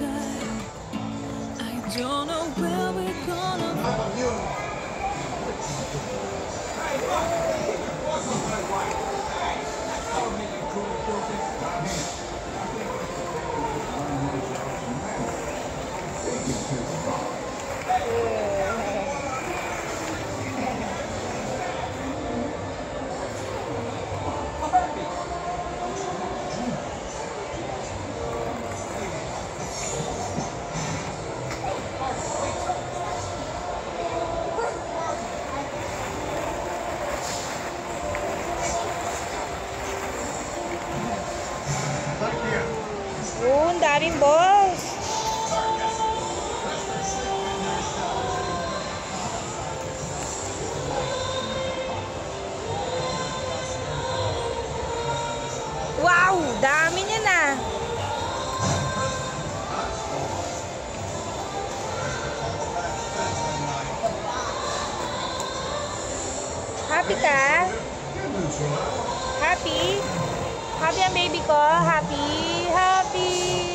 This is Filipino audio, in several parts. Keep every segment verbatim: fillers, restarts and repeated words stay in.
Don't know where we're gonna Yun, daming balls. Wow, dami niya na. Happy ka? Happy? Happy ang baby ko? Happy? Happy!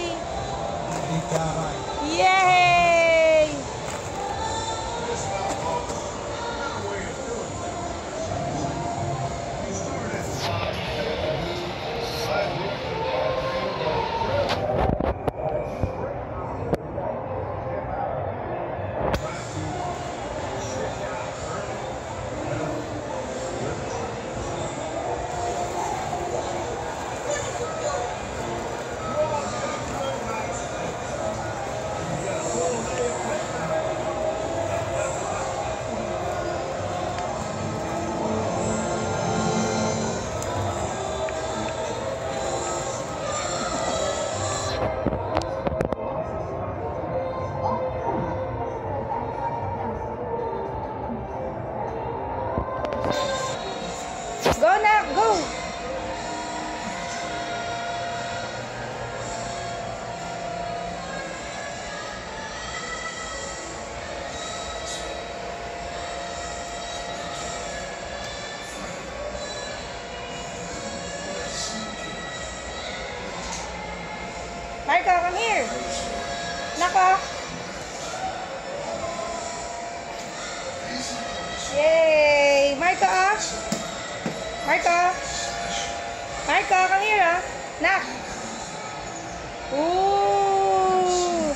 Yay! Go na, go! Marco, come here. Nako. Yay! Marco, ah. Marco. Marco, come here, ah. Nak. Ooh.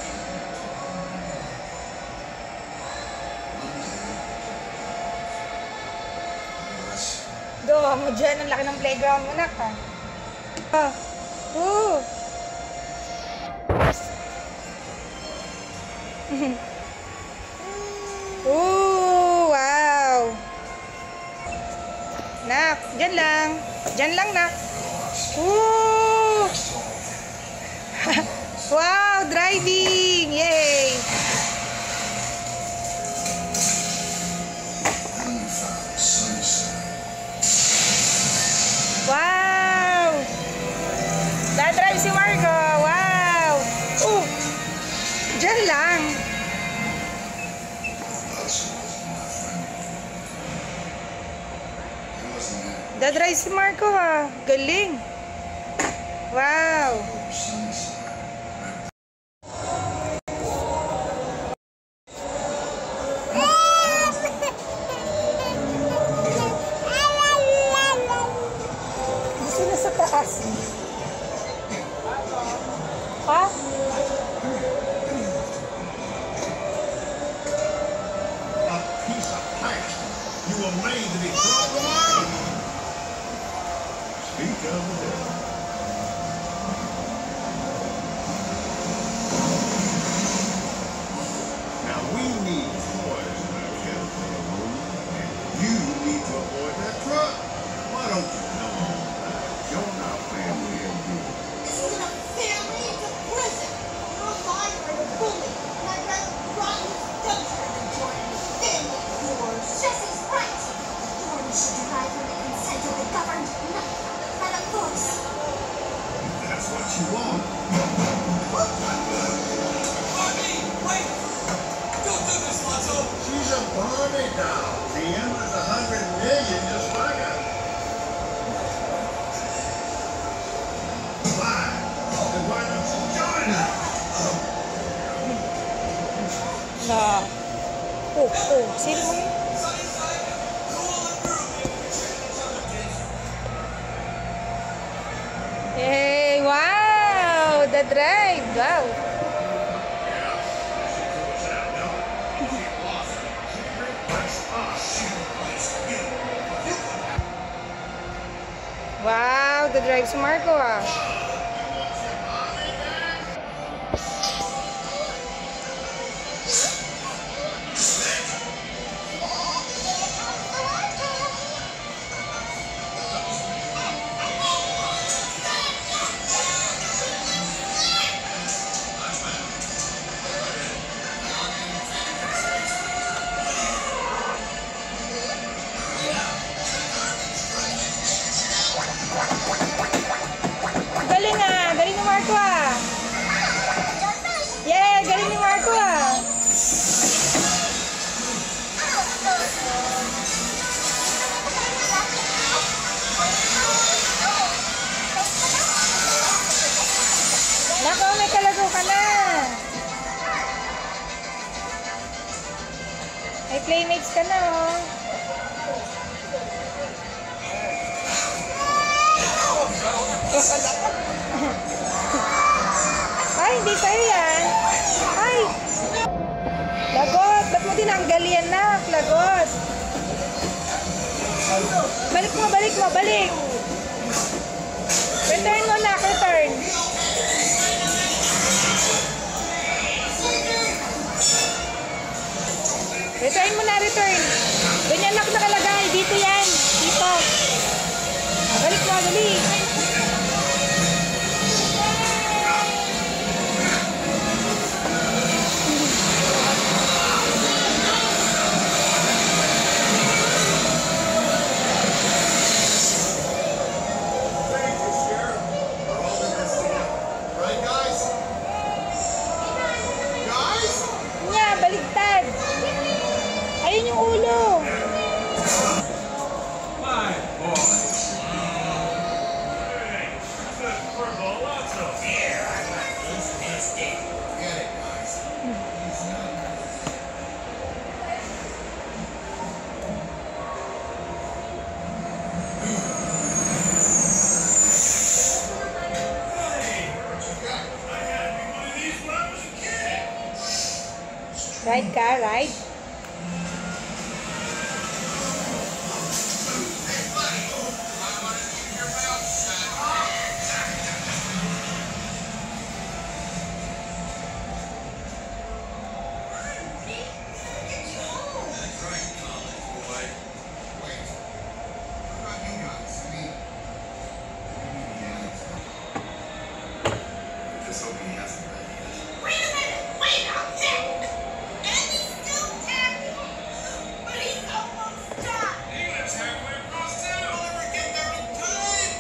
Gawa mo dyan. Ang laki ng playground mo, nak, ah. Ah. Ooh. Ooh, wow. Nak, dyan lang. Dyan lang, nak. Ooh. Wow, driving. Yay. Wow. Da-drive si Marco. Wow. Ooh. Dyan lang. Da-drive si Marco, ha. Galing. Wow. Gusto na sa taas. Ha? A piece of plastic. You were made to be thrown away. Speak of the devil. Now we need toys in our caterpillar home, and you need to avoid that truck. Why don't you come on back? Join our family and do it. This isn't a family, it's a prison. You're a liar and a bully, and I'd rather rot in this dumpster than join any family of yours. Jesse's right. Authority should derive from the consent of the governed, not by the force. Na. Oh, oh. Sino mo yun? Hey, wow! The drive! Wow! Wow! The drive si Marco ah! Galing ah! Galing ni Marco ah! Yeah! Galing ni Marco ah! Nako, may kalago ka na! May playmates ka na oh! Ay, hindi sa'yo yan. Ay! Lagot! Ba't mo tinanggal yan, nak? Lagot! Balik mo, balik mo, balik! Return mo, nak. Return. Return mo na, return. Ganyan nak nakalagay. Dito yan. Dito. Balik mo, dali. Nya, baligtad. Ayun yung ulo. Ride ka, ride. Wait a minute! Wait up there! And he's still tapping! But he's almost done! England's halfway across town! We'll never get there in time!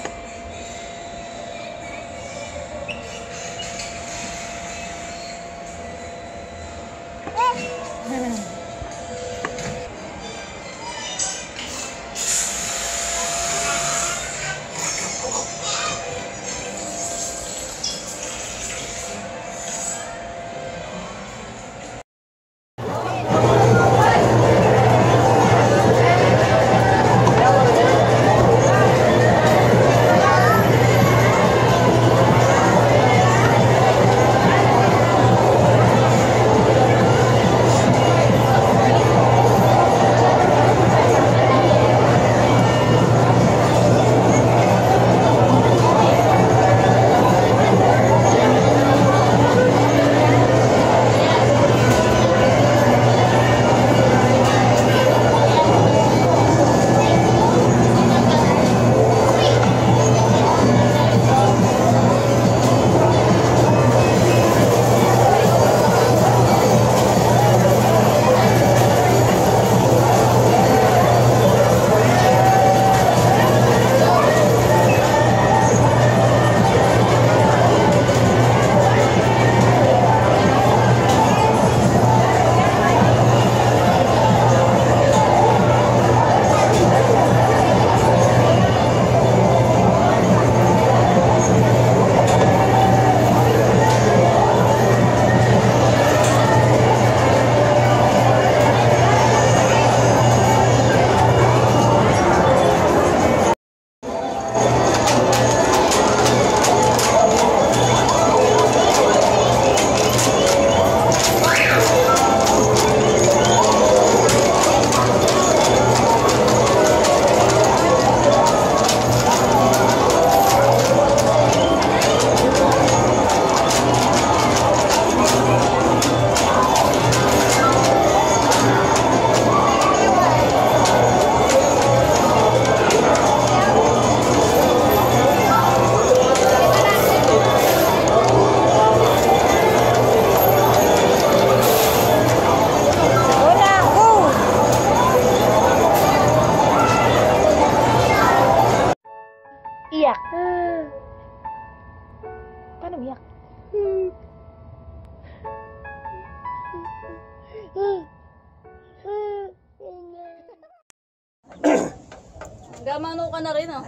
Gamano ka na rin, oh.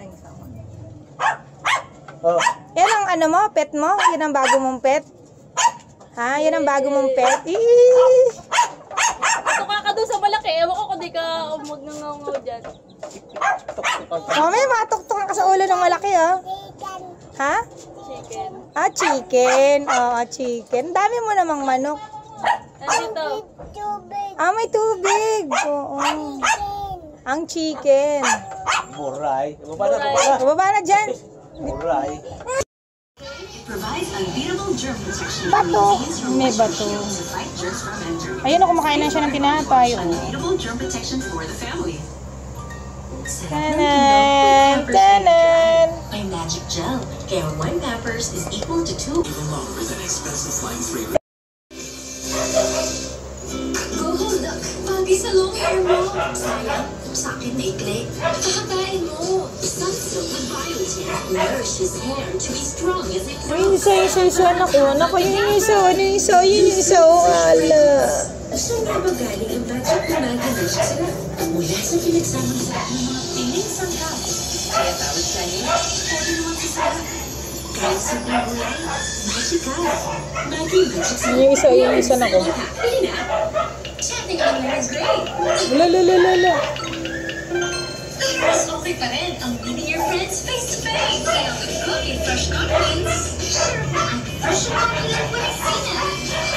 Oh. Yan ang ano mo, pet mo? Yan ang bago mong pet? Ha? Yan ang bago mong pet? Eee! Tuka ka doon sa malaki. Ewan ko kung di ka magnangaw dyan. Mami, matuktok ka sa ulo ng malaki, oh. Ha? Chicken. Ah, chicken. Oo, chicken. Dami mo namang manok. Nandito. Ah, may tubig. Oo. Ang chicken. Muray. Baba na, baba na. Baba na dyan. Muray. Provides unbeatable germ protection. Bato. May bato. To fight germs from entering. Ayun, ako kumakain na siya ng tinapay. Oh. Unbeatable germ protection for the family. Tanan! Tanan! By Magic Gel. Kaya one peppers is equal to two. Even longer than expensive flying free. Go, look. Pagi sa long hair mo. Sayang, sa akin maikli. Kakakain mo. Sunsilk with biotin nourishes hair to be strong as it Ay, isa, isa, isa, anak ko. Anak ko, yun yung isa, ano yung isa, yun yung isa, oh, ala. Saan nga ba galing ang magic na magic sila? Mula sa pinagsamang sa ng mga piling sangkap. Kaya tawag tayo, pwede naman sa sarap. Kahit sa gulay, magical. Maging magic sa Yun yung isa, yun yung isa, anak ko. Pili na. Chatting online is great. La, la, la, la, la. Mas okay pa rin ang meeting your friends face to face. Kaya good cooking fresh coffees. Sure, ang fresh coffee lang with Sina.